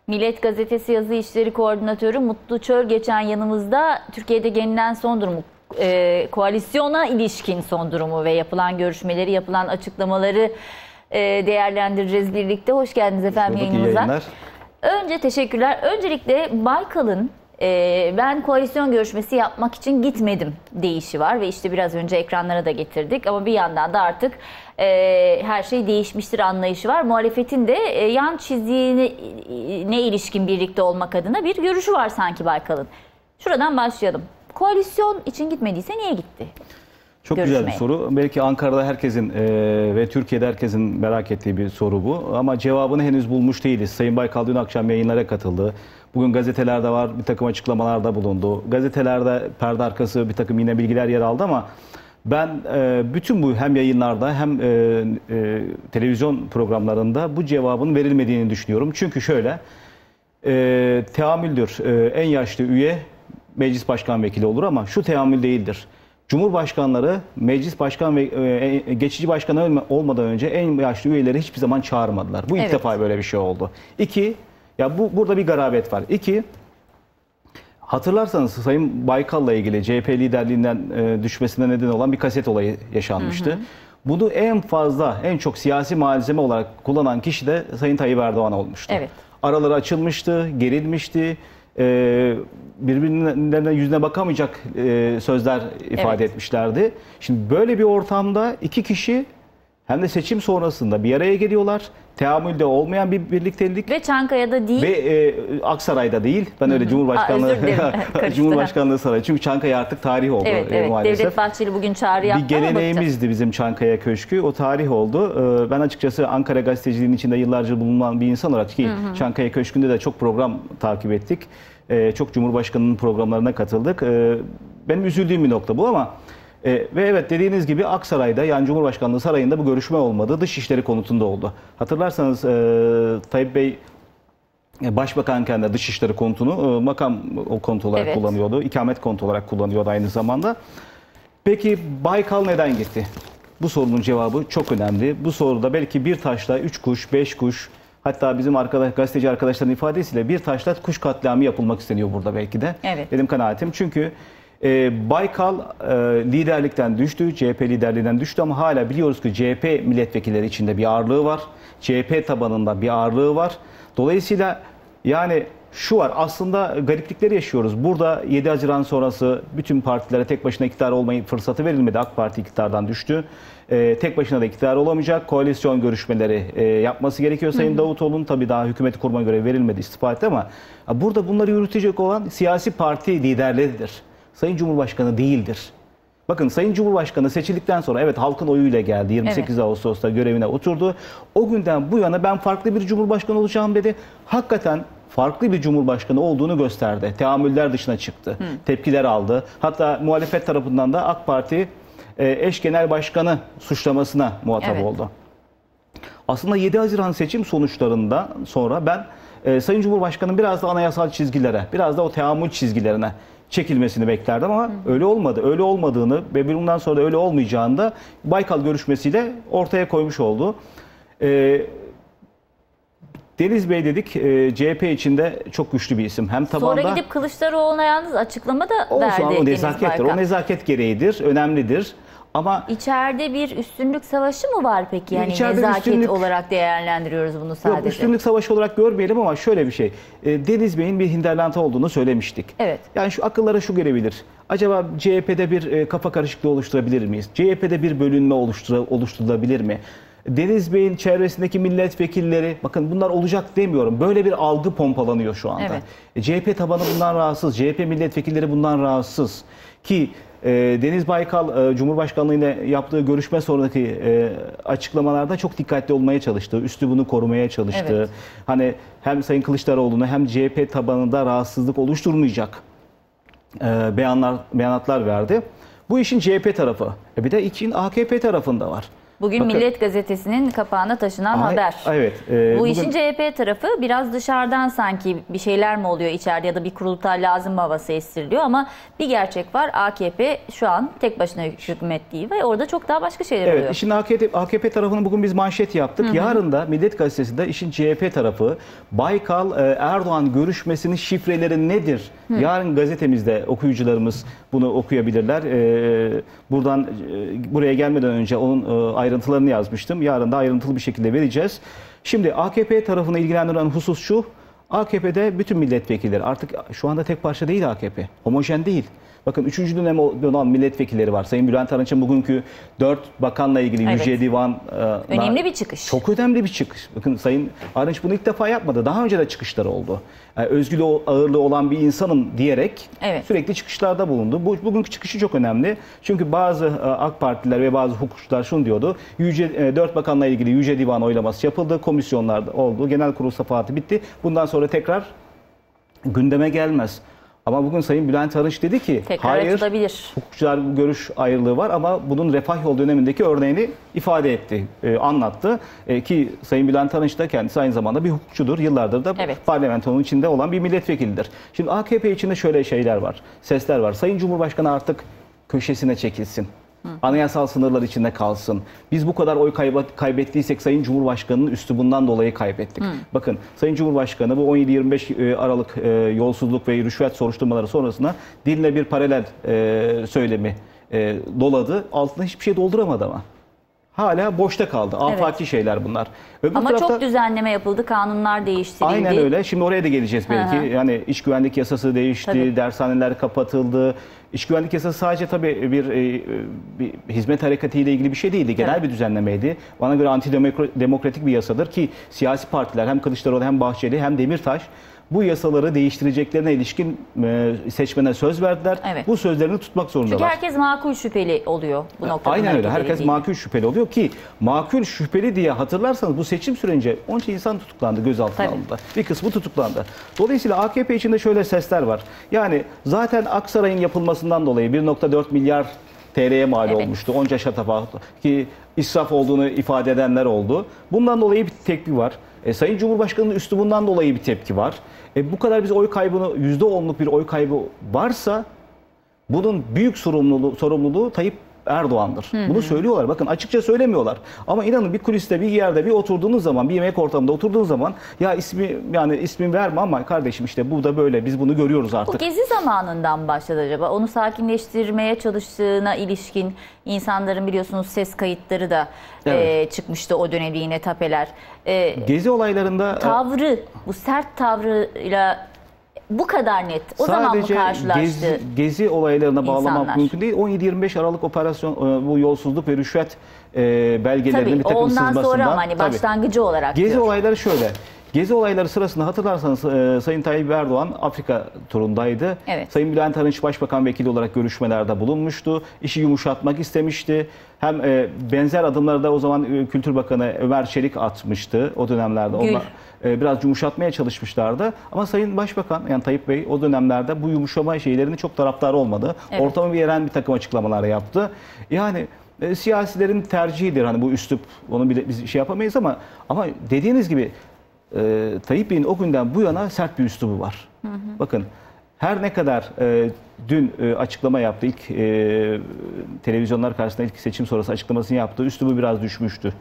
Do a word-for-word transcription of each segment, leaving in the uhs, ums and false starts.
Millet Gazetesi Yazı İşleri Koordinatörü Mutlu Çöl geçen yanımızda. Türkiye'de gelinen son durumu, e, koalisyona ilişkin son durumu ve yapılan görüşmeleri, yapılan açıklamaları e, değerlendireceğiz birlikte. Hoş geldiniz efendim yayınımıza. Önce teşekkürler. Öncelikle Baykal'ın e, ben koalisyon görüşmesi yapmak için gitmedim deyişi var ve işte biraz önce ekranlara da getirdik ama bir yandan da artık e, her şey değişmiştir anlayışı var. Muhalefetin de e, yan çizdiğine ne ilişkin birlikte olmak adına bir görüşü var sanki Baykal'ın. Şuradan başlayalım. Koalisyon için gitmediyse niye gitti? Çok Görüşmeye. Güzel bir soru. Belki Ankara'da herkesin e, ve Türkiye'de herkesin merak ettiği bir soru bu. Ama cevabını henüz bulmuş değiliz. Sayın Baykal dün akşam yayınlara katıldı. Bugün gazetelerde var, bir takım açıklamalarda bulundu. Gazetelerde perde arkası bir takım yine bilgiler yer aldı ama ben e, bütün bu hem yayınlarda hem e, e, televizyon programlarında bu cevabın verilmediğini düşünüyorum. Çünkü şöyle, e, teamüldür. E, en yaşlı üye meclis başkan vekili olur ama şu teamül değildir. Cumhurbaşkanları meclis başkan ve e, geçici başkanı olmadan önce en yaşlı üyeleri hiçbir zaman çağırmadılar. Bu ilk Evet. defa böyle bir şey oldu. İki, ya bu burada bir garabet var. İki, hatırlarsanız Sayın Baykal'la ilgili C H P liderliğinden e, düşmesine neden olan bir kaset olayı yaşanmıştı. Hı hı. Bunu en fazla, en çok siyasi malzeme olarak kullanan kişi de Sayın Tayyip Erdoğan olmuştu. Evet. Araları açılmıştı, gerilmişti. Ee, birbirlerine yüzüne bakamayacak e, sözler ifade evet. etmişlerdi. Şimdi böyle bir ortamda iki kişi hem de seçim sonrasında bir araya geliyorlar. Teamülde olmayan bir birliktelik. Ve Çankaya'da değil. Ve e, Aksaray'da değil. Ben öyle Cumhurbaşkanlığı Aa, Cumhurbaşkanlığı Sarayı. Çünkü Çankaya artık tarih oldu. Evet, evet. Maalesef. Devlet Bahçeli bugün çağrı yaptı. Bir geleneğimizdi bizim Çankaya Köşkü. O tarih oldu. Ee, ben açıkçası Ankara gazeteciliğinin içinde yıllarca bulunan bir insan olarak ki hı hı. Çankaya Köşkü'nde de çok program takip ettik. Ee, çok Cumhurbaşkanı'nın programlarına katıldık. Ee, benim üzüldüğüm bir nokta bu ama e, ve evet dediğiniz gibi Aksaray'da yani Cumhurbaşkanlığı Sarayı'nda bu görüşme olmadı. Dışişleri konutunda oldu. Hatırlarsanız e, Tayyip Bey Başbakanken de Dışişleri konutunu e, makam o konut olarak evet. kullanıyordu. İkamet konutu olarak kullanıyordu aynı zamanda. Peki Baykal neden gitti? Bu sorunun cevabı çok önemli. Bu soruda belki bir taşla üç kuş, beş kuş, hatta bizim arkadaş, gazeteci arkadaşların ifadesiyle bir taşla kuş katliamı yapılmak isteniyor burada belki de. Evet. Benim kanaatim. Çünkü e, Baykal e, liderlikten düştü, C H P liderliğinden düştü ama hala biliyoruz ki C H P milletvekilleri içinde bir ağırlığı var. C H P tabanında bir ağırlığı var. Dolayısıyla yani şu var, aslında gariplikleri yaşıyoruz. Burada yedi Haziran sonrası bütün partilere tek başına iktidar olmayı fırsatı verilmedi. AK Parti iktidardan düştü. Ee, tek başına da iktidar olamayacak. Koalisyon görüşmeleri e, yapması gerekiyor. Sayın Davutoğlu'nun tabii daha hükümeti kurma görevi verilmedi, istifa etti ama burada bunları yürütecek olan siyasi parti liderleridir. Sayın Cumhurbaşkanı değildir. Bakın Sayın Cumhurbaşkanı seçildikten sonra evet halkın oyuyla geldi. yirmi sekiz evet. Ağustos'ta görevine oturdu. O günden bu yana ben farklı bir Cumhurbaşkanı olacağım dedi. Hakikaten farklı bir Cumhurbaşkanı olduğunu gösterdi. Teamüller dışına çıktı. Hı. Tepkiler aldı. Hatta muhalefet tarafından da AK Parti eş genel başkanı suçlamasına muhatap evet. oldu. Aslında yedi Haziran seçim sonuçlarından sonra ben e, Sayın Cumhurbaşkanı'nın biraz da anayasal çizgilere, biraz da o teamül çizgilerine çekilmesini beklerdim ama hı. öyle olmadı. Öyle olmadığını ve bundan sonra da öyle olmayacağını da Baykal görüşmesiyle ortaya koymuş oldu. E, Deniz Bey dedik, e, C H P içinde çok güçlü bir isim. Hem tabanda, sonra gidip Kılıçdaroğlu'na yalnız açıklama da olsun, verdi o Deniz nezakettir. Baykal. O nezaket gereğidir, önemlidir. Ama içeride bir üstünlük savaşı mı var peki? Yani nezaket üstünlük olarak değerlendiriyoruz bunu sadece. Yok, üstünlük savaşı olarak görmeyelim ama şöyle bir şey. E, Deniz Bey'in bir hinterland olduğunu söylemiştik. Evet. Yani şu akıllara şu gelebilir. Acaba C H P'de bir e, kafa karışıklığı oluşturabilir miyiz? C H P'de bir bölünme oluştur oluşturulabilir mi? Deniz Bey'in çevresindeki milletvekilleri, bakın bunlar olacak demiyorum. Böyle bir algı pompalanıyor şu anda. Evet. E, C H P tabanı bundan rahatsız. C H P milletvekilleri bundan rahatsız. Ki e, Deniz Baykal e, Cumhurbaşkanlığı ile yaptığı görüşme sonraki e, açıklamalarda çok dikkatli olmaya çalıştı. Üslubunu korumaya çalıştı. Evet. Hani hem Sayın Kılıçdaroğlu'nu hem C H P tabanında rahatsızlık oluşturmayacak e, beyanlar, beyanatlar verdi. Bu işin C H P tarafı. E, bir de için A K P tarafında var. Bugün Bakın, Milliyet Gazetesi'nin kapağına taşınan Ay, haber. Evet. E, Bu bugün, işin C H P tarafı biraz dışarıdan sanki bir şeyler mi oluyor içeride ya da bir kurultay lazım mı havası estiriliyor ama bir gerçek var. A K P şu an tek başına hükmettiği ve orada çok daha başka şeyler evet, oluyor. işin A K P, A K P tarafını bugün biz manşet yaptık. Hı hı. Yarın da Milliyet Gazetesi'nde işin C H P tarafı Baykal e, Erdoğan görüşmesinin şifreleri nedir? Hı. Yarın gazetemizde okuyucularımız bunu okuyabilirler. E, buradan e, buraya gelmeden önce onun e, ayrıntılarını yazmıştım. Yarın da ayrıntılı bir şekilde vereceğiz. Şimdi A K P tarafını ilgilendiren husus şu. A K P'de bütün milletvekilleri artık şu anda tek parça değil A K P. Homojen değil. Bakın üçüncü dönem olan milletvekilleri var. Sayın Bülent Arınç'ın bugünkü dört bakanla ilgili evet. Yüce Divan... Önemli bir çıkış. Çok önemli bir çıkış. Bakın Sayın Arınç bunu ilk defa yapmadı. Daha önce de çıkışları oldu. Yani özgür ağırlığı olan bir insanım diyerek evet. sürekli çıkışlarda bulundu. Bu, bugünkü çıkışı çok önemli. Çünkü bazı AK Partililer ve bazı hukukçular şunu diyordu. Yüce, dört bakanla ilgili Yüce Divan oylaması yapıldı. Komisyonlarda oldu. Genel kurul safahatı bitti. Bundan sonra tekrar gündeme gelmez. Ama bugün Sayın Bülent Arınç dedi ki tekrar hayır, açılabilir. Hukukçular görüş ayrılığı var ama bunun Refah Yol dönemindeki örneğini ifade etti, e, anlattı. E, ki Sayın Bülent Arınç da kendisi aynı zamanda bir hukukçudur. Yıllardır da evet. parlamentonun içinde olan bir milletvekilidir. Şimdi A K P içinde şöyle şeyler var, sesler var. Sayın Cumhurbaşkanı artık köşesine çekilsin. Hı. Anayasal sınırlar içinde kalsın. Biz bu kadar oy kaybettiysek Sayın Cumhurbaşkanı'nın üslubundan dolayı kaybettik. Hı. Bakın Sayın Cumhurbaşkanı bu on yedi yirmi beş Aralık e, yolsuzluk ve rüşvet soruşturmaları sonrasında diline bir paralel e, söylemi e, doladı. Altına hiçbir şey dolduramadı ama. Hala boşta kaldı. Afaki evet. şeyler bunlar. Öbür Ama tarafta, çok düzenleme yapıldı, kanunlar değiştirildi. Aynen öyle. Şimdi oraya da geleceğiz belki. Hı hı. Yani iş güvenlik yasası değişti, tabii. dershaneler kapatıldı. İş güvenlik yasası sadece tabii bir, bir hizmet harekatı ile ilgili bir şey değildi. Genel evet. bir düzenlemeydi. Bana göre antidemokratik bir yasadır ki siyasi partiler hem Kılıçdaroğlu hem Bahçeli hem Demirtaş bu yasaları değiştireceklerine ilişkin seçmene söz verdiler. Evet. Bu sözlerini tutmak zorundalar. Çünkü herkes makul şüpheli oluyor bu noktada. Aynen öyle. Herkes değil. makul şüpheli oluyor ki makul şüpheli diye hatırlarsanız bu seçim sürecince onca insan tutuklandı, gözaltına alındı. Bir kısmı tutuklandı. Dolayısıyla A K P içinde şöyle sesler var. Yani zaten Aksaray'ın yapılmasından dolayı bir nokta dört milyar T L'ye mal evet. olmuştu. Onca şatafat ki israf olduğunu ifade edenler oldu. Bundan dolayı bir tepki var. E, Sayın Cumhurbaşkanı'nın üslubundan dolayı bir tepki var. E, bu kadar biz oy kaybını, yüzde onluk bir oy kaybı varsa bunun büyük sorumluluğu, sorumluluğu Tayyip Erdoğan'dır. Hı hı. Bunu söylüyorlar. Bakın açıkça söylemiyorlar. Ama inanın bir kuliste, bir yerde, bir oturduğunuz zaman, bir yemek ortamında oturduğunuz zaman ya ismi yani ismi verme ama kardeşim işte bu da böyle. Biz bunu görüyoruz artık. Bu gezi zamanından başladı acaba? Onu sakinleştirmeye çalıştığına ilişkin insanların biliyorsunuz ses kayıtları da evet. e, çıkmıştı o dönemde yine tapeler. E, gezi olaylarında tavrı, bu sert tavrıyla bu kadar net. O zaman mı karşılaştı? Gezi, gezi olaylarına bağlamak insanlar. mümkün değil. on yedi yirmi beş Aralık operasyon bu yolsuzluk ve rüşvet e, belgelerinin tabii, bir takım ondan sızmasından. sonra ama hani başlangıcı tabii. olarak Gezi diyor. olayları şöyle. Gezi olayları sırasında hatırlarsanız e, Sayın Tayyip Erdoğan Afrika turundaydı. Evet. Sayın Bülent Arınç Başbakan Vekili olarak görüşmelerde bulunmuştu. İşi yumuşatmak istemişti. Hem e, benzer adımları da o zaman e, Kültür Bakanı Ömer Çelik atmıştı o dönemlerde. Onlar e, biraz yumuşatmaya çalışmışlardı. Ama Sayın Başbakan yani Tayyip Bey o dönemlerde bu yumuşama şeylerini çok taraftar olmadı. Evet. Ortamı bir yeren bir takım açıklamalar yaptı. Yani e, siyasilerin tercihidir hani bu üslup. Onu bile biz şey yapamayız ama ama dediğiniz gibi e, Tayyip Bey'in o günden bu yana sert bir üslubu var. Hı hı. Bakın her ne kadar e, dün e, açıklama yaptı, ilk e, televizyonlar karşısında ilk seçim sonrası açıklamasını yaptı, üslubu biraz düşmüştü.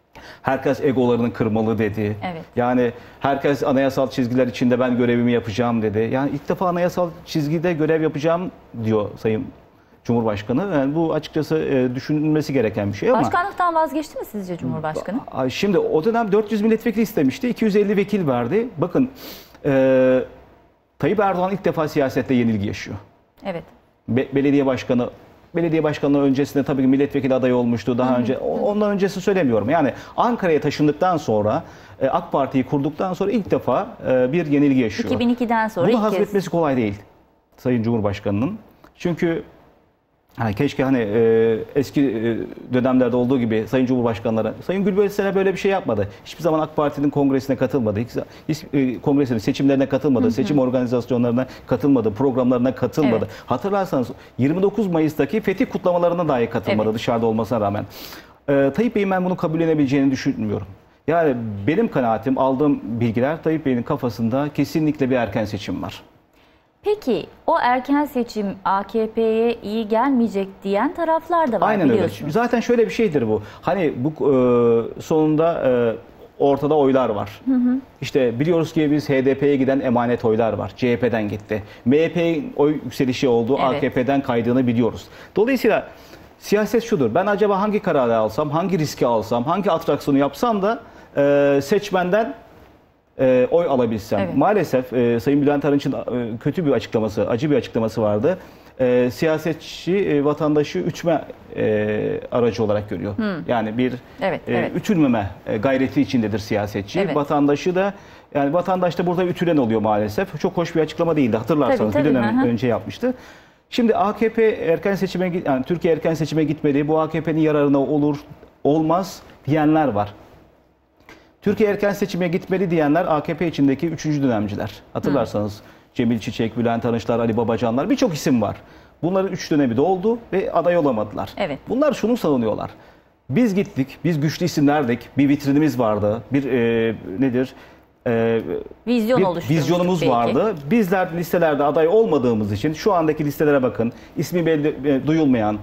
Herkes egolarını kırmalı dedi. Evet. Yani herkes anayasal çizgiler içinde ben görevimi yapacağım dedi. Yani ilk defa anayasal çizgide görev yapacağım diyor Sayın Cumhurbaşkanı. Yani bu açıkçası e, düşünülmesi gereken bir şey ama... Başkanlıktan vazgeçti mi sizce Cumhurbaşkanı? Şimdi o dönem dört yüz milletvekili istemişti. iki yüz elli vekil verdi. Bakın e, Tayyip Erdoğan ilk defa siyasette yenilgi yaşıyor. Evet. Be belediye başkanı belediye başkanlığı öncesinde tabii ki milletvekili adayı olmuştu. Daha hı hı. önce ondan öncesi söylemiyorum. Yani Ankara'ya taşındıktan sonra e, AK Parti'yi kurduktan sonra ilk defa e, bir yenilgi yaşıyor. iki bin ikiden sonra Bunu ilk hazmetmesi kez. kolay değil Sayın Cumhurbaşkanı'nın. Çünkü hani keşke hani e, eski e, dönemlerde olduğu gibi Sayın Cumhurbaşkanları, Sayın Gülbeylisler'e böyle bir şey yapmadı. Hiçbir zaman AK Parti'nin kongresine katılmadı. Hiç, hiç e, kongresinin seçimlerine katılmadı. Hı hı. Seçim organizasyonlarına katılmadı. Programlarına katılmadı. Evet. Hatırlarsanız yirmi dokuz Mayıs'taki fetih kutlamalarına dahi katılmadı evet. dışarıda olmasına rağmen. E, Tayyip Bey'in ben bunu kabullenebileceğini düşünmüyorum. Yani benim kanaatim, aldığım bilgiler, Tayyip Bey'in kafasında kesinlikle bir erken seçim var. Peki o erken seçim A K P'ye iyi gelmeyecek diyen taraflar da var. Aynen öyle. Zaten şöyle bir şeydir bu. Hani bu e, sonunda e, ortada oylar var. Hı hı. İşte biliyoruz ki biz H D P'ye giden emanet oylar var. C H P'den gitti. M H P'nin oy yükselişi oldu. Evet. A K P'den kaydığını biliyoruz. Dolayısıyla siyaset şudur. Ben acaba hangi kararı alsam, hangi riski alsam, hangi atraksiyonu yapsam da e, seçmenden e, oy alabilsem. Evet. Maalesef e, Sayın Bülent Arınç'ın e, kötü bir açıklaması, acı bir açıklaması vardı. E, siyasetçi e, vatandaşı üçme e, aracı olarak görüyor. Hmm. Yani bir evet, e, evet. ütülmeme e, gayreti içindedir siyasetçi. Evet. Vatandaşı da yani vatandaş da burada ütülen oluyor maalesef. Çok hoş bir açıklama değildi. Hatırlarsanız tabii, tabii. bir dönem Hı-hı. önce yapmıştı. Şimdi A K P erken seçime, yani Türkiye erken seçime gitmeli. Bu A K P'nin yararına olur, olmaz diyenler var. Türkiye erken seçime gitmeli diyenler A K P içindeki üçüncü dönemciler. Hatırlarsanız Hı. Cemil Çiçek, Bülent Arınçlar, Ali Babacanlar, birçok isim var. Bunların üç dönemi de oldu ve aday olamadılar. Evet. Bunlar şunu savunuyorlar. Biz gittik, biz güçlü isimlerdik, bir vitrinimiz vardı, bir e, nedir? E, Vizyon bir vizyonumuz belki. vardı. Bizler listelerde aday olmadığımız için şu andaki listelere bakın, ismi belli, duyulmayan,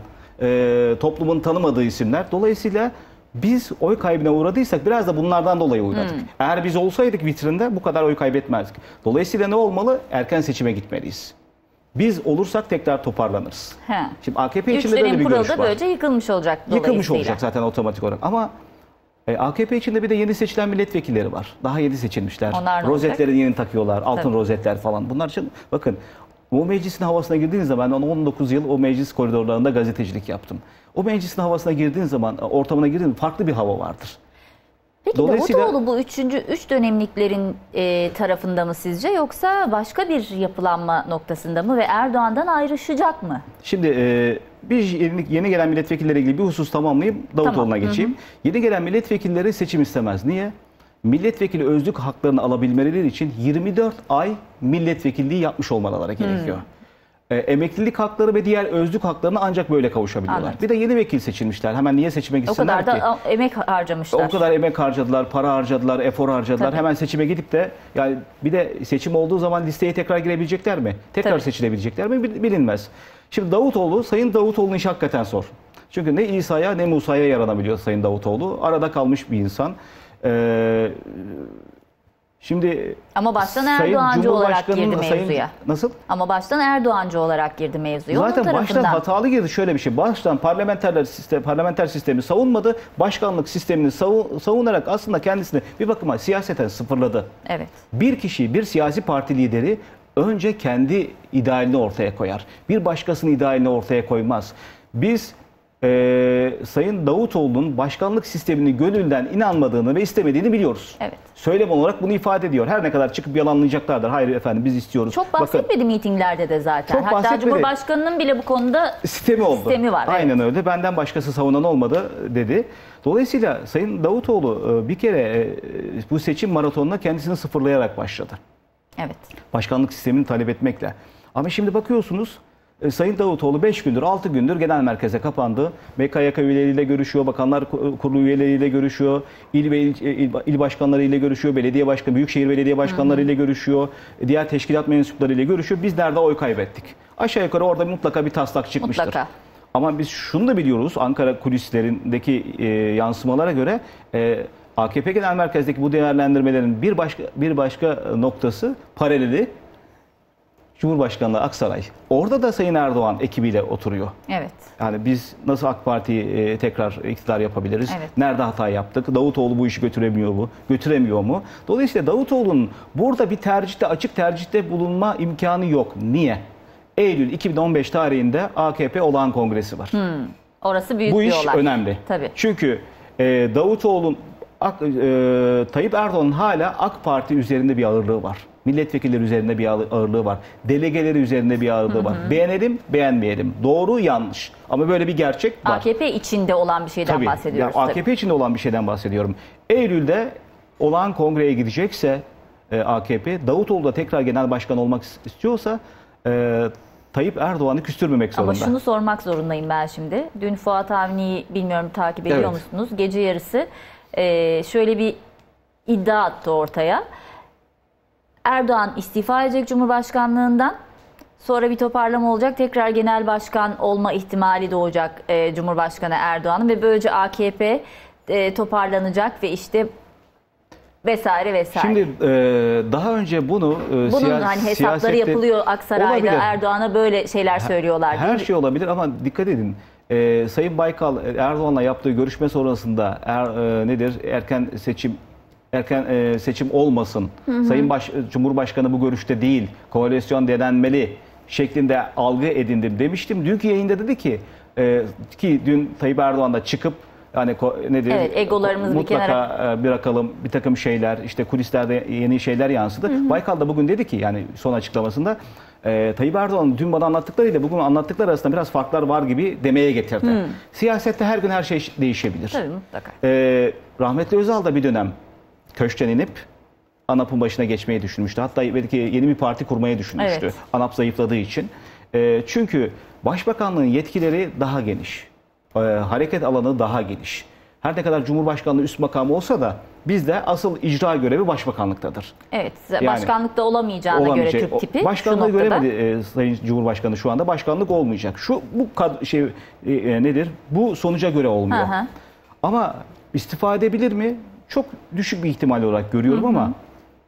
e, toplumun tanımadığı isimler. Dolayısıyla biz oy kaybına uğradıysak biraz da bunlardan dolayı uğradık. Hmm. Eğer biz olsaydık vitrinde bu kadar oy kaybetmezdik. Dolayısıyla ne olmalı? Erken seçime gitmeliyiz. Biz olursak tekrar toparlanırız. He. Şimdi A K P içinde böyle bir görüş var. Böylece yıkılmış olacak dolayısıyla. Yıkılmış olacak zaten otomatik olarak. Ama e, A K P içinde bir de yeni seçilen milletvekilleri var. Daha yeni seçilmişler. Rozetleri yeni takıyorlar. Altın Tabii. rozetler falan. Bunlar için bakın o meclisin havasına girdiğiniz zaman ben on dokuz yıl o meclis koridorlarında gazetecilik yaptım. O meclisin havasına girdiğin zaman, ortamına girdiğin farklı bir hava vardır. Peki Dolayısıyla, Davutoğlu bu üçüncü, üç dönemliklerin e, tarafında mı sizce yoksa başka bir yapılanma noktasında mı ve Erdoğan'dan ayrışacak mı? Şimdi e, bir yeni, yeni gelen milletvekilleriyle ilgili bir husus tamamlayıp Davutoğlu'na tamam. geçeyim. Hı hı. Yeni gelen milletvekilleri seçim istemez. Niye? Milletvekili özlük haklarını alabilmeleri için yirmi dört ay milletvekilliği yapmış olmaları gerekiyor. Hmm. E, emeklilik hakları ve diğer özlük haklarına ancak böyle kavuşabiliyorlar. Anladım. Bir de yeni vekil seçilmişler. Hemen niye seçime gitsinler ki? O kadar da emek harcamışlar. O kadar emek harcadılar, para harcadılar, efor harcadılar. Tabii. Hemen seçime gidip de yani bir de seçim olduğu zaman listeye tekrar girebilecekler mi? Tekrar Tabii. seçilebilecekler mi? Bilinmez. Şimdi Davutoğlu, Sayın Davutoğlu'nun işi hakikaten zor. Çünkü ne İsa'ya ne Musa'ya yaranabiliyor Sayın Davutoğlu. Arada kalmış bir insan. Ee, Şimdi ama baştan Erdoğancı olarak girdi mevzuya. Sayın, nasıl? Ama baştan Erdoğancı olarak girdi mevzuya. Zaten baştan hatalı girdi. Şöyle bir şey. Baştan parlamenterler sistem, parlamenter sistemi savunmadı. Başkanlık sistemini savun, savunarak aslında kendisini bir bakıma siyaseten sıfırladı. Evet. Bir kişi, bir siyasi parti lideri önce kendi idealini ortaya koyar. Bir başkasının idealini ortaya koymaz. Biz Ee, Sayın Davutoğlu'nun başkanlık sistemini gönülden inanmadığını ve istemediğini biliyoruz. Evet. Söylem olarak bunu ifade ediyor. Her ne kadar çıkıp yalanlayacaklardır. Hayır efendim biz istiyoruz. Çok bahsetmedi Bakın, mitinglerde de zaten. Çok Hatta bahsetmedi. Cumhurbaşkanının bile bu konuda sistemi oldu. Sistemi var. Aynen evet. öyle. Benden başkası savunan olmadı dedi. Dolayısıyla Sayın Davutoğlu bir kere bu seçim maratonuna kendisini sıfırlayarak başladı. Evet. Başkanlık sistemini talep etmekle. Ama şimdi bakıyorsunuz Sayın Davutoğlu beş gündür, altı gündür genel merkeze kapandı. M K Y K üyeleriyle görüşüyor, Bakanlar Kurulu üyeleriyle görüşüyor, il ve il, il, il başkanlarıyla görüşüyor, belediye başkanı, büyükşehir belediye başkanlarıyla görüşüyor, diğer teşkilat mensuplarıyla görüşüyor. Biz nerede oy kaybettik? Aşağı yukarı orada mutlaka bir taslak çıkmıştır. Mutlaka. Ama biz şunu da biliyoruz, Ankara kulislerindeki e, yansımalara göre e, A K P Genel Merkez'deki bu değerlendirmelerin bir başka bir başka noktası paraleli. Cumhurbaşkanlığı Aksaray. Orada da Sayın Erdoğan ekibiyle oturuyor. Evet. Yani biz nasıl AK Parti'yi e, tekrar iktidar yapabiliriz? Evet. Nerede hata yaptık? Davutoğlu bu işi götüremiyor mu? Götüremiyor mu? Dolayısıyla Davutoğlu'nun burada bir tercihte, açık tercihte bulunma imkanı yok. Niye? Eylül iki bin on beş tarihinde A K P olağan kongresi var. Hmm. Orası büyük bu bir olay. Bu iş önemli. Tabii. Çünkü e, Davutoğlu'nun Ak, e, Tayyip Erdoğan'ın hala AK Parti üzerinde bir ağırlığı var. Milletvekilleri üzerinde bir ağırlığı var. Delegeleri üzerinde bir ağırlığı var. Hı hı. Beğenelim, beğenmeyelim. Doğru, yanlış. Ama böyle bir gerçek var. A K P içinde olan bir şeyden tabii, bahsediyoruz. Yani A K P içinde olan bir şeyden bahsediyorum. Eylül'de olağan kongreye gidecekse e, A K P, Davutoğlu da tekrar genel başkan olmak istiyorsa e, Tayyip Erdoğan'ı küstürmemek zorunda. Ama şunu sormak zorundayım ben şimdi. Dün Fuat Avni'yi bilmiyorum takip ediyor Evet. musunuz? Gece yarısı e, şöyle bir iddia attı ortaya. Erdoğan istifa edecek Cumhurbaşkanlığından. Sonra bir toparlama olacak. Tekrar genel başkan olma ihtimali doğacak e, Cumhurbaşkanı Erdoğan'ın ve böylece A K P e, toparlanacak ve işte vesaire vesaire. Şimdi e, daha önce bunu e, Bunun siya- hani hesapları siyasette yapılıyor Aksaray'da. olabilir. Erdoğan'a böyle şeyler söylüyorlar. Her şey olabilir ama dikkat edin. E, Sayın Baykal Erdoğan'la yaptığı görüşme sonrasında er, e, nedir erken seçim erken e, seçim olmasın. Hı hı. Sayın Baş, Cumhurbaşkanı bu görüşte değil. Koalisyon denenmeli şeklinde algı edindim demiştim. Dünkü yayında dedi ki e, ki dün Tayyip Erdoğan da çıkıp yani nedir? Evet, egolarımızı mutlaka bir kenara bırakalım. Bir takım şeyler, işte kulislerde yeni şeyler yansıdı. Hı hı. Baykal da bugün dedi ki yani son açıklamasında e, Tayyip Erdoğan'ın dün bana anlattıklarıyla bugün anlattıkları arasında biraz farklar var gibi demeye getirdi. Hı. Siyasette her gün her şey değişebilir. Tabii mutlaka. E, rahmetli Özal da bir dönem köşkten inip ANAP'ın başına geçmeyi düşünmüştü. Hatta belki yeni bir parti kurmayı düşünmüştü. Evet. ANAP zayıfladığı için. E, çünkü Başbakanlığın yetkileri daha geniş. E, hareket alanı daha geniş. Her ne kadar Cumhurbaşkanlığı üst makamı olsa da bizde asıl icra görevi Başbakanlıktadır. Evet, Yani, başkanlıkta olamayacağına göre tip tipi. Başkanlığı göremedi e, Sayın Cumhurbaşkanı şu anda. Başkanlık olmayacak. Şu bu kad- şey e, nedir? Bu sonuca göre olmuyor. Hı hı. Ama istifa edebilir mi? Çok düşük bir ihtimal olarak görüyorum, hı hı, ama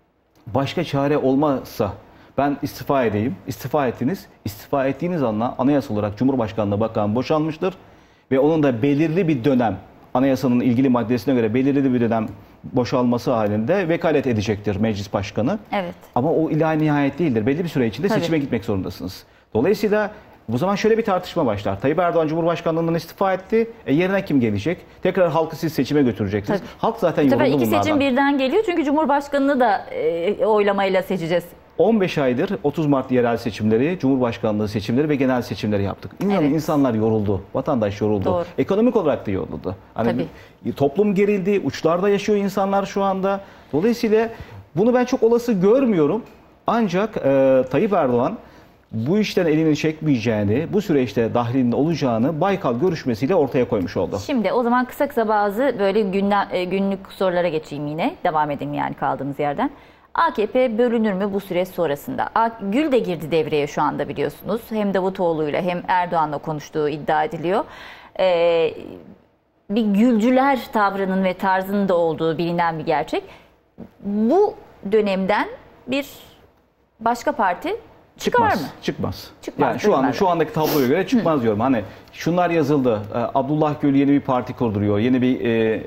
başka çare olmazsa ben istifa edeyim. İstifa ettiniz. İstifa ettiğiniz anda anayasa olarak Cumhurbaşkanlığı bakan boşanmıştır ve onun da belirli bir dönem anayasanın ilgili maddesine göre belirli bir dönem boşalması halinde vekalet edecektir meclis başkanı. Evet. Ama o ilahi nihayet değildir. Belli bir süre içinde Tabii. seçime gitmek zorundasınız. Dolayısıyla bu zaman şöyle bir tartışma başlar. Tayyip Erdoğan Cumhurbaşkanlığından istifa etti. E yerine kim gelecek? Tekrar halkı siz seçime götüreceksiniz. Tabii. Halk zaten Bu sefer yoruldu iki bunlardan. seçim birden geliyor çünkü Cumhurbaşkanını da e, oylamayla seçeceğiz. on beş aydır otuz Mart yerel seçimleri, Cumhurbaşkanlığı seçimleri ve genel seçimleri yaptık. İnanın Evet. insanlar yoruldu. Vatandaş yoruldu. Doğru. Ekonomik olarak da yoruldu. Hani Tabii. toplum gerildi. Uçlarda yaşıyor insanlar şu anda. Dolayısıyla bunu ben çok olası görmüyorum. Ancak e, Tayyip Erdoğan bu işten elini çekmeyeceğini, bu süreçte dahilinde olacağını Baykal görüşmesiyle ortaya koymuş oldu. Şimdi o zaman kısa kısa bazı böyle gündem, e, günlük sorulara geçeyim yine. Devam edelim yani kaldığımız yerden. A K P bölünür mü bu süreç sonrasında? A- Gül de girdi devreye şu anda biliyorsunuz. Hem Davutoğlu'yla hem Erdoğan'la konuştuğu iddia ediliyor. Ee, bir Gülcüler tavrının ve tarzının da olduğu bilinen bir gerçek. Bu dönemden bir başka parti çıkar Çıkmaz, mı? çıkmaz. Çıkmaz, Yani şu anda bölünmez. şu andaki tabloya göre çıkmaz Hı. diyorum. Hani şunlar yazıldı. Ee, Abdullah Gül yeni bir parti kurduruyor. Yeni bir e,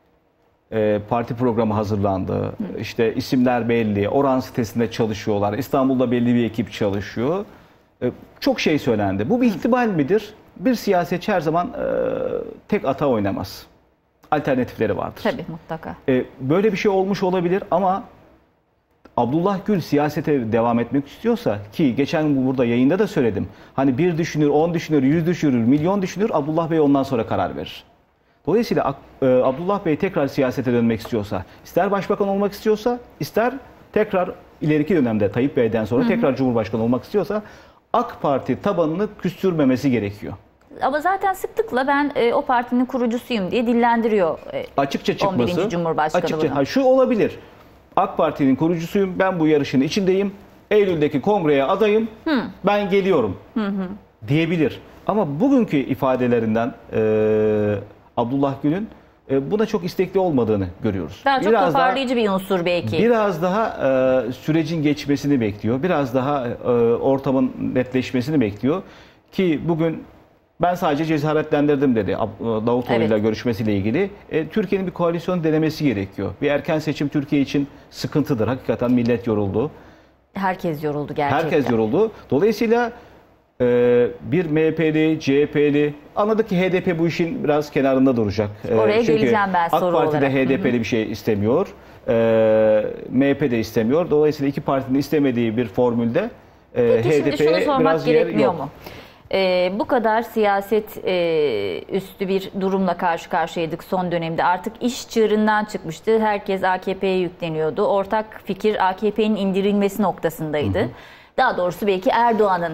e, parti programı hazırlandı. Hı. İşte isimler belli. Oran sitesinde çalışıyorlar. İstanbul'da belli bir ekip çalışıyor. E, çok şey söylendi. Bu bir ihtimal midir? Bir siyasetçi her zaman e, tek ata oynamaz. Alternatifleri vardır. Tabii mutlaka. E, böyle bir şey olmuş olabilir ama Abdullah Gül siyasete devam etmek istiyorsa, ki geçen gün burada yayında da söyledim. Hani bir düşünür, on düşünür, yüz düşünür, milyon düşünür, Abdullah Bey ondan sonra karar verir. Dolayısıyla e, Abdullah Bey tekrar siyasete dönmek istiyorsa, ister başbakan olmak istiyorsa, ister tekrar ileriki dönemde Tayyip Bey'den sonra hı hı. tekrar Cumhurbaşkanı olmak istiyorsa AK Parti tabanını küstürmemesi gerekiyor. Ama zaten sıklıkla ben e, o partinin kurucusuyum diye dillendiriyor e, açıkça çıkması, on birinci Cumhurbaşkanı açıkça, bunu. ha, şu olabilir. AK Parti'nin kurucusuyum, ben bu yarışın içindeyim, Eylül'deki kongreye adayım, hı. ben geliyorum hı hı. diyebilir. Ama bugünkü ifadelerinden e, Abdullah Gül'ün e, buna çok istekli olmadığını görüyoruz. Daha çok biraz toparlayıcı daha, bir unsur belki. Biraz daha e, sürecin geçmesini bekliyor, biraz daha e, ortamın netleşmesini bekliyor. Ki bugün ben sadece cesaretlendirdim dedi Davutoğlu'yla evet. görüşmesiyle ilgili. E, Türkiye'nin bir koalisyon denemesi gerekiyor. Bir erken seçim Türkiye için sıkıntıdır. Hakikaten millet yoruldu. Herkes yoruldu gerçekten. Herkes yoruldu. Dolayısıyla e, bir M H P'li, C H P'li, anladık ki H D P bu işin biraz kenarında duracak. Oraya e, çünkü geleceğim ben soru olarak. AK Parti de H D P'li bir şey istemiyor. E, M H P de istemiyor. Dolayısıyla iki partinin istemediği bir formülde e, Peki, H D P'ye biraz yer yok. Mu? Ee, bu kadar siyaset e, üstü bir durumla karşı karşıyaydık son dönemde. Artık iş çığırından çıkmıştı. Herkes A K P'ye yükleniyordu. Ortak fikir A K P'nin indirilmesi noktasındaydı. Hı hı. Daha doğrusu belki Erdoğan'ın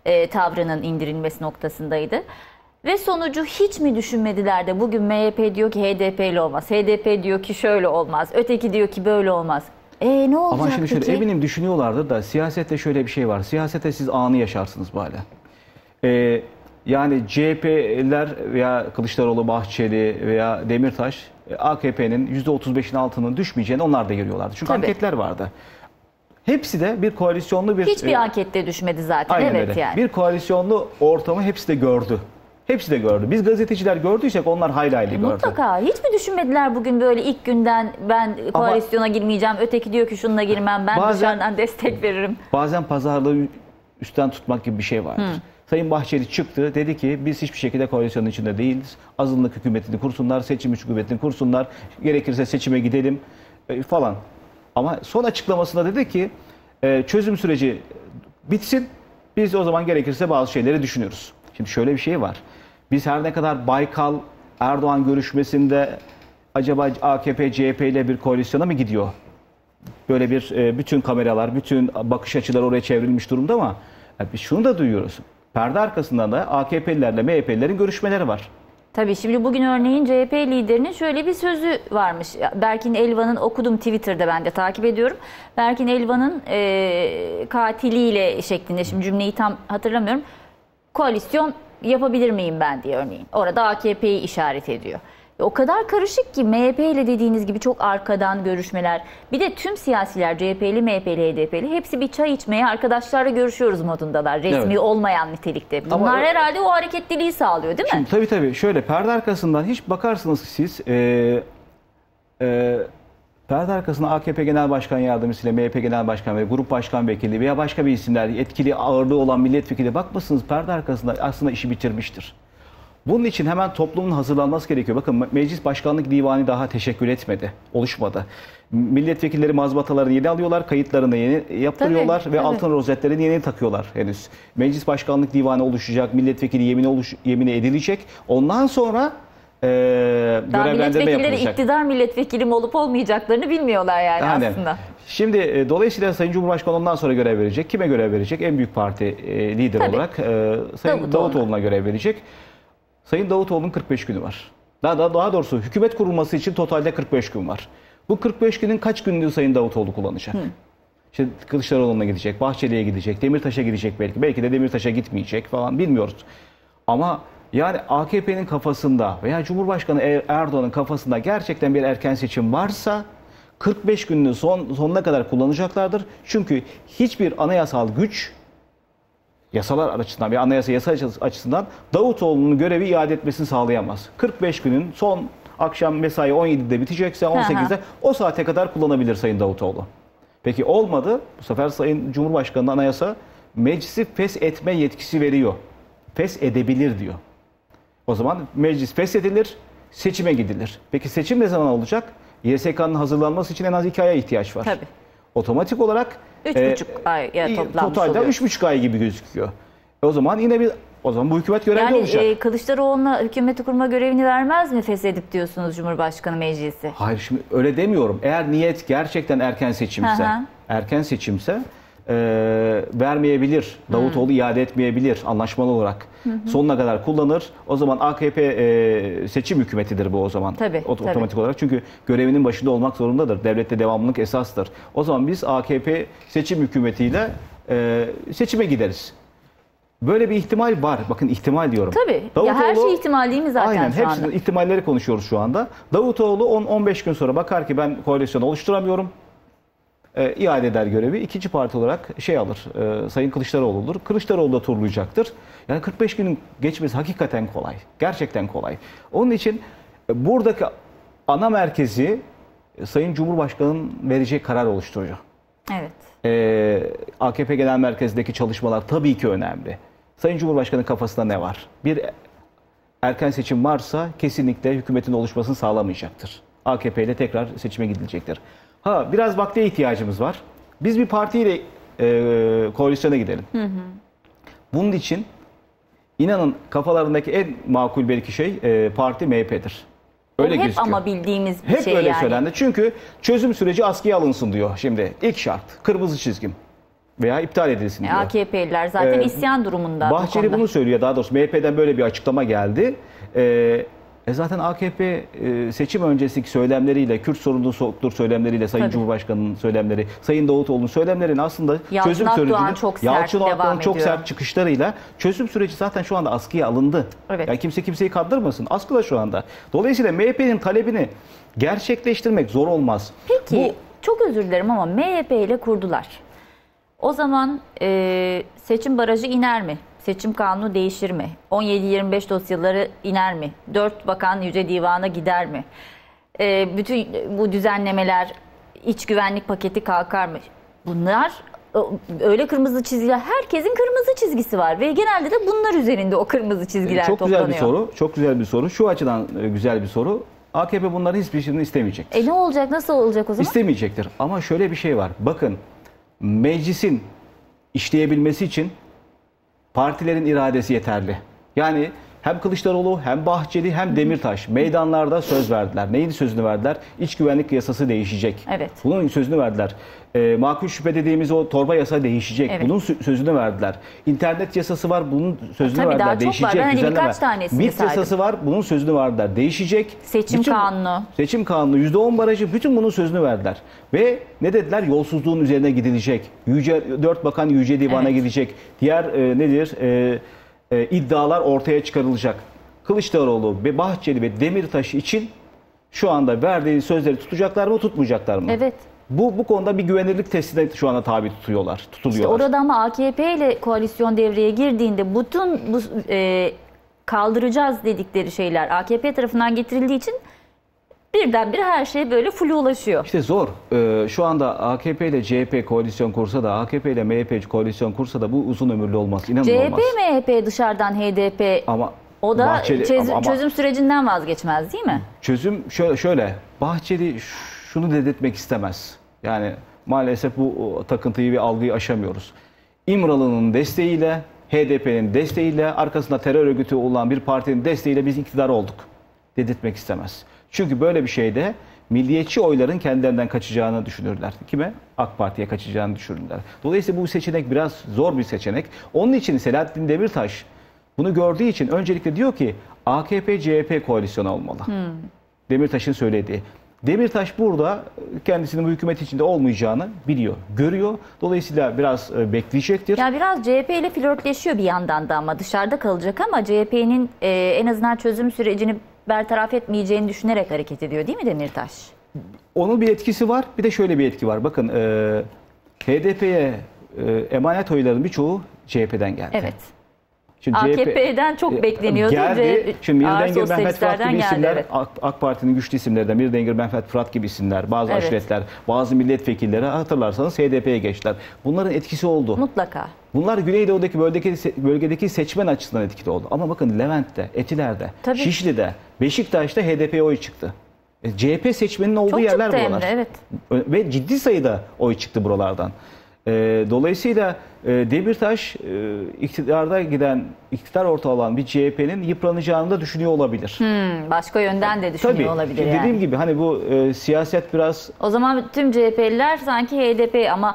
e, tavrının indirilmesi noktasındaydı. Ve sonucu hiç mi düşünmediler de bugün M H P diyor ki H D P ile olmaz, H D P diyor ki şöyle olmaz, öteki diyor ki böyle olmaz. E ne olacak Ama şimdi şöyle peki? eminim düşünüyorlardı da siyasette şöyle bir şey var. Siyasette siz anı yaşarsınız böyle. Ee, yani C H P'ler veya Kılıçdaroğlu, Bahçeli veya Demirtaş A K P'nin yüzde otuz beşin altının düşmeyeceğini onlar da görüyorlardı. Çünkü Tabii. anketler vardı. Hepsi de bir koalisyonlu bir... Hiçbir e, ankette düşmedi zaten. Aynen Evet öyle. yani. Bir koalisyonlu ortamı hepsi de gördü. Hepsi de gördü. Biz gazeteciler gördüysek onlar hayli hayli gördü. Mutlaka. Hiç mi düşünmediler bugün böyle ilk günden ben koalisyona girmeyeceğim, öteki diyor ki şununla girmem, ben Bazen- dışarıdan destek veririm. Bazen pazarlığı üstten tutmak gibi bir şey vardır. Sayın Bahçeli çıktı, dedi ki biz hiçbir şekilde koalisyonun içinde değiliz. Azınlık hükümetini kursunlar, seçim hükümetini kursunlar, gerekirse seçime gidelim e, falan. Ama son açıklamasında dedi ki e, çözüm süreci bitsin, biz o zaman gerekirse bazı şeyleri düşünürüz. Şimdi şöyle bir şey var. Biz her ne kadar Baykal Erdoğan görüşmesinde acaba A K P C H P ile bir koalisyona mı gidiyor? Böyle bir e, bütün kameralar, bütün bakış açıları oraya çevrilmiş durumda ama e, biz şunu da duyuyoruz. Perde arkasından da A K P'lilerle M H P'lilerin görüşmeleri var. Tabii şimdi bugün örneğin C H P liderinin şöyle bir sözü varmış. Berkin Elvan'ın, okudum Twitter'da, ben de takip ediyorum. Berkin Elvan'ın e, katiliyle şeklinde, şimdi cümleyi tam hatırlamıyorum. Koalisyon yapabilir miyim ben diye örneğin. Orada A K P'yi işaret ediyor. O kadar karışık ki M H P ile dediğiniz gibi çok arkadan görüşmeler. Bir de tüm siyasiler, C H P'li, M H P'li, H D P'li hepsi bir çay içmeye arkadaşlarla görüşüyoruz modundalar. Resmi Evet. olmayan nitelikte. Bunlar Ama- herhalde o hareketliliği sağlıyor değil mi? Şimdi, tabii tabii şöyle perde arkasından hiç bakarsınız siz e, e, perde arkasında A K P Genel Başkan Yardımcısı ile M H P Genel Başkan ve Grup Başkan Vekili veya başka bir isimler, etkili ağırlığı olan milletvekili bakmasınız perde arkasında aslında işi bitirmiştir. Bunun için hemen toplumun hazırlanması gerekiyor. Bakın Meclis Başkanlık Divanı daha teşekkül etmedi, oluşmadı. Milletvekilleri mazbatalarını yeni alıyorlar, kayıtlarını yeni yaptırıyorlar Tabii, ve tabii. altın rozetlerini yeni takıyorlar henüz. Meclis Başkanlık Divanı oluşacak, milletvekili yemini, oluş, yemini edilecek. Ondan sonra e, Daha görevlendirme milletvekilleri yapılacak. iktidar milletvekili mi olup olmayacaklarını bilmiyorlar yani Aynen. aslında. Şimdi e, dolayısıyla Sayın Cumhurbaşkanı ondan sonra görev verecek. Kime görev verecek? En büyük parti e, lideri Tabii. olarak e, Sayın Davutoğlu'na. Davutoğlu'na görev verecek. Sayın Davutoğlu'nun kırk beş günü var. Daha, daha, daha doğrusu hükümet kurulması için totalde kırk beş gün var. Bu kırk beş günün kaç gününü Sayın Davutoğlu kullanacak? İşte Kılıçdaroğlu'na gidecek, Bahçeli'ye gidecek, Demirtaş'a gidecek belki. Belki de Demirtaş'a gitmeyecek falan bilmiyoruz. Ama yani A K P'nin kafasında veya Cumhurbaşkanı Erdoğan'ın kafasında gerçekten bir erken seçim varsa kırk beş gününü son, sonuna kadar kullanacaklardır. Çünkü hiçbir anayasal güç yasalar açısından ve anayasa yasa açısından Davutoğlu'nun görevi iade etmesini sağlayamaz. kırk beş günün son akşam mesai on yedide bitecekse on sekizde o saate kadar kullanabilir Sayın Davutoğlu. Peki olmadı. Bu sefer Sayın Cumhurbaşkanı'na anayasa meclisi feshetme yetkisi veriyor. Feshedebilir diyor. O zaman meclis feshedilir, seçime gidilir. Peki seçim ne zaman olacak? Y S K'nın hazırlanması için en az iki aya ihtiyaç var. Tabii. Otomatik olarak Üç e, buçuk ay ya toplanmış totalde oluyor. üç buçuk ay gibi gözüküyor. E o zaman yine bir o zaman bu hükümet görevli Yani olacak. e, Kılıçdaroğlu'na hükümeti kurma görevini vermez mi feshedip diyorsunuz Cumhurbaşkanı Meclisi? Hayır şimdi öyle demiyorum. Eğer niyet gerçekten erken seçimse, Hı hı. erken seçimse e, vermeyebilir. Davutoğlu iade etmeyebilir anlaşmalı olarak. Sonuna kadar kullanır. O zaman A K P e, seçim hükümetidir bu o zaman. Tabii, Ot- tabii. Otomatik olarak. Çünkü görevinin başında olmak zorundadır. Devlette devamlılık esastır. O zaman biz A K P seçim hükümetiyle e, seçime gideriz. Böyle bir ihtimal var. Bakın ihtimal diyorum. Tabii. Ya her şey ihtimal değil mi zaten aynen, şu anda? hepsinin ihtimalleri konuşuyoruz şu anda. Davutoğlu on on beş gün sonra bakar ki ben koalisyon oluşturamıyorum. E, iade eder görevi. İkinci parti olarak şey alır. E, Sayın Kılıçdaroğlu olur. Kılıçdaroğlu da turlayacaktır. Yani kırk beş günün geçmesi hakikaten kolay. Gerçekten kolay. Onun için e, buradaki ana merkezi e, Sayın Cumhurbaşkanı'nın vereceği karar oluşturucu. Evet. E, A K P Genel Merkezi'ndeki çalışmalar tabii ki önemli. Sayın Cumhurbaşkanı'nın kafasında ne var? Bir erken seçim varsa kesinlikle hükümetin oluşmasını sağlamayacaktır. A K P ile tekrar seçime gidilecektir. Ha biraz vakte ihtiyacımız var. Biz bir partiyle e, koalisyona gidelim. Hı hı. Bunun için inanın kafalarındaki en makul belki şey e, parti M H P'dir. Öyle O hep gözüküyor. ama bildiğimiz bir Hep şey öyle yani. söylendi. Çünkü çözüm süreci askıya alınsın diyor şimdi. İlk şart. Kırmızı çizgim. veya iptal edilsin diyor. A K P'liler zaten Ee, isyan durumunda. Bahçeli bu bunu söylüyor. Daha doğrusu M H P'den böyle bir açıklama geldi. Ee, e zaten A K P e, seçim öncesindeki söylemleriyle, Kürt sorununu soktur söylemleriyle, Sayın Tabii. Cumhurbaşkanı'nın söylemleri, Sayın Davutoğlu'nun söylemlerinin aslında Yalçın çözüm Akdoğan sürecinin çok sert Yalçın devam Akdoğan'ın çok ediyor. sert çıkışlarıyla çözüm süreci zaten şu anda askıya alındı. Evet. Yani kimse kimseyi kandırmasın. Askıda şu anda. Dolayısıyla M H P'nin talebini gerçekleştirmek zor olmaz. Peki Bu, çok özür dilerim ama M H P ile kurdular. O zaman e, seçim barajı iner mi? Seçim kanunu değişir mi? on yedi yirmi beş dosyaları iner mi? dört bakan Yüce Divan'a gider mi? E, bütün bu düzenlemeler, iç güvenlik paketi kalkar mı? Bunlar öyle kırmızı çizgiler. Herkesin kırmızı çizgisi var ve genelde de bunlar üzerinde o kırmızı çizgiler çok toplanıyor. güzel bir soru. Çok güzel bir soru. Şu açıdan e, güzel bir soru. A K P bunların hiçbirini istemeyecek. E ne olacak? Nasıl olacak o zaman? İstemeyecektir. Ama şöyle bir şey var. Bakın, meclisin işleyebilmesi için partilerin iradesi yeterli. Yani hem Kılıçdaroğlu hem Bahçeli hem Demirtaş meydanlarda söz verdiler. Neyin sözünü verdiler? İç güvenlik yasası değişecek. Evet. Bunun sözünü verdiler. E, makul şüphe dediğimiz o torba yasa değişecek. Evet. Bunun sözünü verdiler. İnternet yasası var. Bunun sözünü Tabii verdiler. daha çok var. Değişecek. Ben hani düzenleme. birkaç tanesini MİT saydım. yasası var. Bunun sözünü verdiler. Değişecek. Seçim Bütün- kanunu. Seçim kanunu, yüzde on barajı, bütün bunun sözünü verdiler. Ve ne dediler? Yolsuzluğun üzerine gidilecek. Yüce, dört bakan Yüce Divan'a Evet. gidecek. Diğer e, nedir? E, e, iddialar ortaya çıkarılacak. Kılıçdaroğlu ve Bahçeli ve Demirtaş için şu anda verdiği sözleri tutacaklar mı, tutmayacaklar mı? Evet. Bu bu konuda bir güvenirlik testine şu anda tabi tutuyorlar, İşte tutuluyorlar. orada ama A K P ile koalisyon devreye girdiğinde bütün bu e, kaldıracağız dedikleri şeyler A K P tarafından getirildiği için birdenbire her şey böyle flu ulaşıyor. İşte zor. Ee, şu anda A K P ile C H P koalisyon kursa da, A K P ile M H P koalisyon kursa da bu uzun ömürlü olmaz. İnanın C H P, olmaz. M H P dışarıdan H D P Ama o da Bahçeli- çözüm, ama- ama- çözüm sürecinden vazgeçmez değil mi? Çözüm şöyle, şöyle Bahçeli şunu dedirtmek istemez. Yani maalesef bu o, takıntıyı ve algıyı aşamıyoruz. İmralı'nın desteğiyle, H D P'nin desteğiyle, arkasında terör örgütü olan bir partinin desteğiyle biz iktidar olduk dedirtmek istemez. Çünkü böyle bir şeyde milliyetçi oyların kendilerinden kaçacağını düşünürler. Kime? AK Parti'ye kaçacağını düşünürler. Dolayısıyla bu seçenek biraz zor bir seçenek. Onun için Selahattin Demirtaş bunu gördüğü için öncelikle diyor ki A K P C H P koalisyonu olmalı. Demirtaş'ın söylediği. Demirtaş burada kendisinin bu hükümet içinde olmayacağını biliyor, görüyor. Dolayısıyla biraz e, bekleyecektir. Ya biraz C H P ile flörtleşiyor bir yandan da ama dışarıda kalacak ama C H P'nin e, en azından çözüm sürecini bertaraf etmeyeceğini düşünerek hareket ediyor değil mi Demirtaş? Onun bir etkisi var. Bir de şöyle bir etki var. Bakın e, H D P'ye e, emanet oyların birçoğu C H P'den geldi. Evet. Şimdi A C H P K P'den çok bekleniyordu. Geldi. ve Şimdi ağır Mirdengir Mehmet Fırat sosyalistlerden gibi geldi, isimler, evet. AK, AK Parti'nin güçlü isimlerinden Mirdengir Mehmet Fırat gibi isimler, bazı Evet. aşiretler, bazı milletvekilleri hatırlarsanız H D P'ye geçtiler. Bunların etkisi oldu. Mutlaka. Bunlar Güneydoğu'daki bölgedeki, bölgedeki seçmen açısından etkili oldu. Ama bakın Levent'te, Etiler'de, Tabii. Şişli'de, Beşiktaş'ta H D P'ye oy çıktı. E, C H P seçmeninin olduğu Çok yerler çıktı hem buralar. de, evet. Ve ciddi sayıda oy çıktı buralardan. E, dolayısıyla e, Demirtaş e, iktidarda giden, iktidar ortağı olan bir C H P'nin yıpranacağını da düşünüyor olabilir. Hmm, başka yönden de düşünüyor Tabii. olabilir Şimdi yani. dediğim gibi hani bu e, siyaset biraz O zaman tüm C H P'liler sanki H D P ama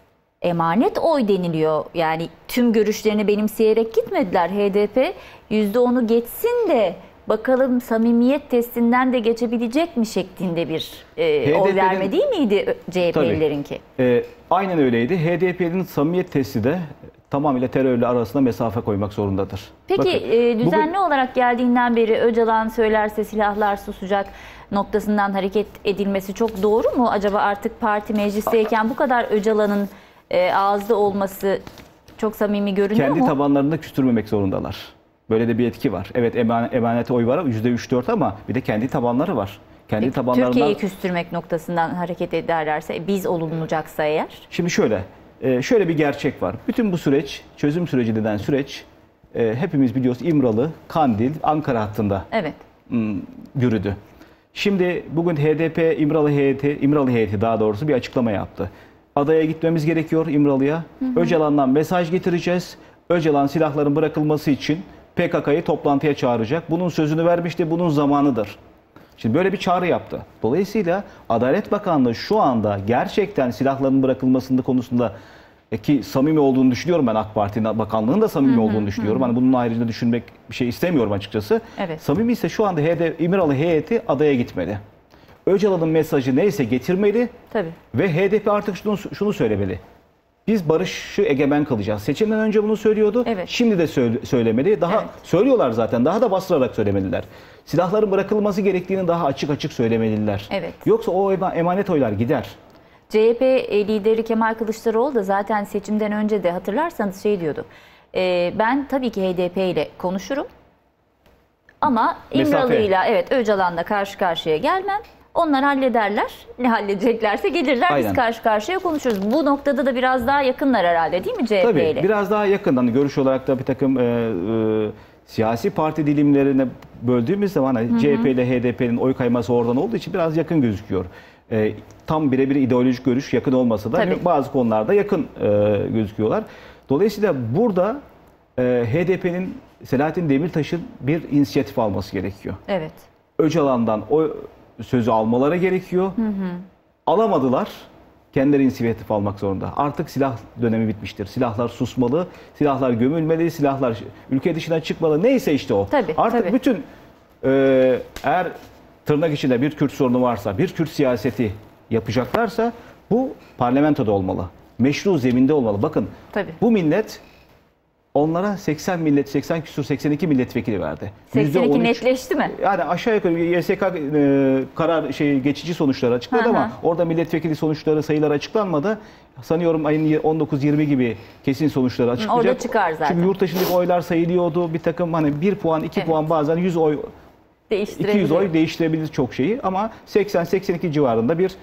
emanet oy deniliyor. Yani tüm görüşlerini benimseyerek gitmediler. H D P yüzde onu geçsin de bakalım samimiyet testinden de geçebilecek mi şeklinde bir e, H D P'nin oy verme değil miydi C H P'lilerinki? E, aynen öyleydi. H D P'nin samimiyet testi de tamamıyla terörle arasında mesafe koymak zorundadır. Peki Bakın, e, düzenli bugün- olarak geldiğinden beri Öcalan söylerse silahlar susacak noktasından hareket edilmesi çok doğru mu? Acaba artık parti meclisteyken bu kadar Öcalan'ın e, ağızda olması çok samimi görünüyor kendi mu? tabanlarını küstürmemek zorundalar. Böyle de bir etki var. Evet emanet, emanete oy var yüzde üç dört ama bir de kendi tabanları var. Kendi Peki, tabanlarından... Türkiye'yi küstürmek noktasından hareket ederlerse, biz olunacaksa eğer? Şimdi şöyle, e, şöyle bir gerçek var. Bütün bu süreç, çözüm süreci denen süreç, e, hepimiz biliyoruz İmralı, Kandil, Ankara hattında Evet. m, yürüdü. Şimdi bugün H D P İmralı heyeti, İmralı heyeti daha doğrusu bir açıklama yaptı. Adaya gitmemiz gerekiyor İmralı'ya. Öcalan'dan mesaj getireceğiz. Öcalan silahların bırakılması için P K K'yı toplantıya çağıracak. Bunun sözünü vermişti, bunun zamanıdır. Şimdi böyle bir çağrı yaptı. Dolayısıyla Adalet Bakanlığı şu anda gerçekten silahların bırakılmasında konusunda E ki samimi olduğunu düşünüyorum ben, AK Parti'nin bakanlığının da samimi Hı hı, olduğunu düşünüyorum. hı. Hani bunun ayrıca düşünmek bir şey istemiyorum açıkçası. Evet. Samimi ise şu anda H D P İmralı heyeti adaya gitmeli. Öcalan'ın mesajı neyse getirmeli. Tabii. Ve H D P artık şunu, şunu söylemeli. Biz barışı egemen kalacağız. Seçimden önce bunu söylüyordu. Evet. Şimdi de söyle, söylemeli. Daha Evet. söylüyorlar zaten. Daha da bastırarak söylemeliler. Silahların bırakılması gerektiğini daha açık açık söylemeliler. Evet. Yoksa o emanet oylar gider. C H P lideri Kemal Kılıçdaroğlu da zaten seçimden önce de hatırlarsanız şey diyordu. E, ben tabii ki H D P ile konuşurum. Ama İmralı'yla, evet, Öcalan'la karşı karşıya gelmem. Onlar hallederler. Ne halledeceklerse gelirler. Aynen. Biz karşı karşıya konuşuruz. Bu noktada da biraz daha yakınlar herhalde, değil mi C H P Tabii ile? biraz daha yakın. Hani görüş olarak da bir takım e, e, siyasi parti dilimlerine böldüğümüz zaman hani C H P ile H D P'nin oy kayması oradan olduğu için biraz yakın gözüküyor. E, tam birebir ideolojik görüş yakın olmasa da Tabii. bazı konularda yakın e, gözüküyorlar. Dolayısıyla burada e, H D P'nin Selahattin Demirtaş'ın bir inisiyatif alması gerekiyor. Evet. Öcalan'dan o sözü almaları gerekiyor. Hı hı. Alamadılar. Kendileri inisiyatif almak zorunda. Artık silah dönemi bitmiştir. Silahlar susmalı, silahlar gömülmeli, silahlar ülke dışına çıkmalı. Neyse işte o. Tabii, Artık tabii. bütün e, eğer tırnak içinde bir Kürt sorunu varsa, bir Kürt siyaseti yapacaklarsa bu parlamentoda olmalı. Meşru zeminde olmalı. Bakın Tabii. bu millet onlara seksen millet, seksen küsur, seksen iki milletvekili verdi. seksen iki yüzde on üç netleşti mi? Yani aşağı yukarı Y S K e, karar şey geçici sonuçları açıkladı Hı hı. ama orada milletvekili sonuçları, sayıları açıklanmadı. Sanıyorum ayın on dokuz yirmi gibi kesin sonuçları açıklayacak. orada çıkar zaten. Çünkü yurt dışındaki oylar sayılıyordu. Bir takım hani bir puan, iki Evet. puan, bazen yüz oy, iki yüz oy değiştirebilir çok şeyi ama seksen seksen iki civarında bir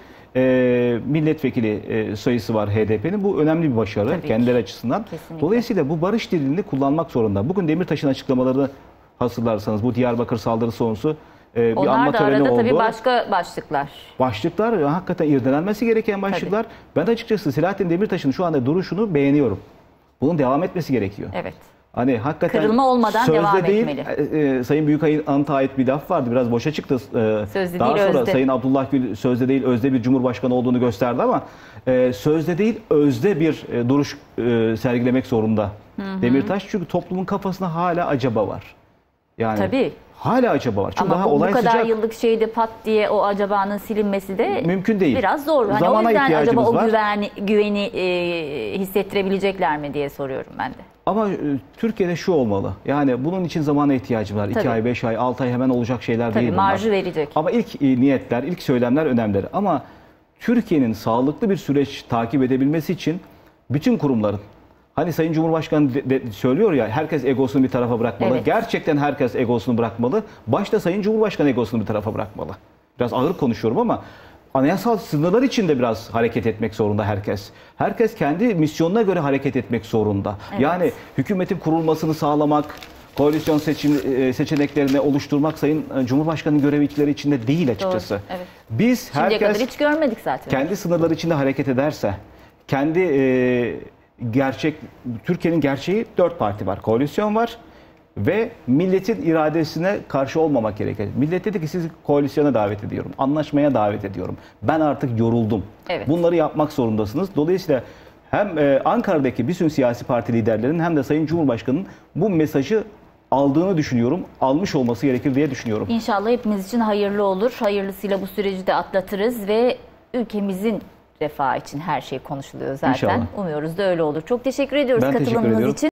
e, milletvekili e, sayısı var H D P'nin. Bu önemli bir başarı Tabii kendileri ki. açısından. Kesinlikle. Dolayısıyla bu barış dilini kullanmak zorunda. Bugün Demirtaş'ın açıklamalarını hatırlarsanız bu Diyarbakır saldırısı sonrası e, bir Onlar anma da töreni arada oldu. tabii başka başlıklar. Başlıklar e, hakikaten irdelenmesi gereken başlıklar. Ben açıkçası Selahattin Demirtaş'ın şu anda duruşunu beğeniyorum. Bunun devam etmesi gerekiyor. Evet. Hani hakikaten Kırılma olmadan sözde devam değil, etmeli. E, e, Sayın Büyükayınt'a ait bir laf vardı. Biraz boşa çıktı. E, Sözde daha değil, sonra özde. Sayın Abdullah Gül sözde değil özde bir cumhurbaşkanı olduğunu gösterdi ama e, sözde değil özde bir e, duruş e, sergilemek zorunda hı hı. Demirtaş. Çünkü toplumun kafasında hala acaba var. Yani Tabii. hala acaba var. Çünkü Ama daha bu, bu olay kadar sıcak. yıllık şeyde pat diye o acabanın silinmesi de Mümkün değil. biraz zor. Hani Zamana o yüzden acaba ihtiyacımız o var. güveni, güveni e, hissettirebilecekler mi diye soruyorum ben de. Ama e, Türkiye'de şu olmalı. Yani bunun için zamana ihtiyacı var. Tabii. iki ay, beş ay, altı ay hemen olacak şeyler Tabii değil bunlar. marjı verecek. Ama ilk e, niyetler, ilk söylemler önemlidir. Ama Türkiye'nin sağlıklı bir süreç takip edebilmesi için bütün kurumların, hani Sayın Cumhurbaşkanı de, de, söylüyor ya, herkes egosunu bir tarafa bırakmalı. Evet. Gerçekten herkes egosunu bırakmalı. Başta Sayın Cumhurbaşkanı egosunu bir tarafa bırakmalı. Biraz ağır konuşuyorum ama anayasal sınırlar içinde biraz hareket etmek zorunda herkes. Herkes kendi misyonuna göre hareket etmek zorunda. Evet. Yani hükümetin kurulmasını sağlamak, koalisyon seçim, seçeneklerini oluşturmak Sayın Cumhurbaşkanı'nın görevlileri içinde değil açıkçası. Doğru, evet. Biz Şimdiye herkes kadar hiç görmedik zaten. kendi sınırları içinde hareket ederse, kendi e, gerçek, Türkiye'nin gerçeği dört parti var, koalisyon var ve milletin iradesine karşı olmamak gerekir. Millet dedi ki sizi koalisyona davet ediyorum, anlaşmaya davet ediyorum. Ben artık yoruldum. Evet. Bunları yapmak zorundasınız. Dolayısıyla hem e, Ankara'daki bütün siyasi parti liderlerinin hem de Sayın Cumhurbaşkanı'nın bu mesajı aldığını düşünüyorum. Almış olması gerekir diye düşünüyorum. İnşallah hepimiz için hayırlı olur. Hayırlısıyla bu süreci de atlatırız ve ülkemizin refahı için her şey konuşuluyor zaten. İnşallah. Umuyoruz da öyle olur. Çok teşekkür ediyoruz Ben teşekkür katılımınız ediyorum. için.